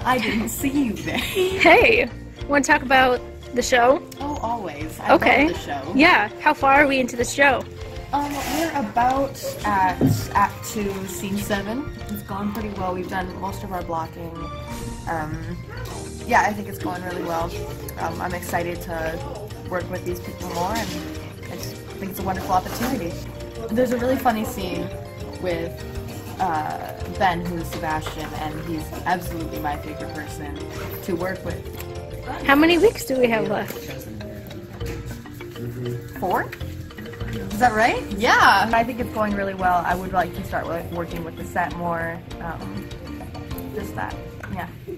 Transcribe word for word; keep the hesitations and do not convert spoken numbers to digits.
I didn't see you there. Hey, want to talk about the show? Oh, always. I Okay. love the show. Yeah. How far are we into the show? Um, we're about at Act two, Scene seven. It's going pretty well. We've done most of our blocking. Um, yeah, I think it's going really well. Um, I'm excited to work with these people more, and I just think it's a wonderful opportunity. There's a really funny scene with uh, Ben, who's Sebastian, and he's absolutely my favorite person to work with. How many weeks do we have left? Four? Is that right? Yeah! I think it's going really well. I would like to start working with the set more. Um, just that. Yeah.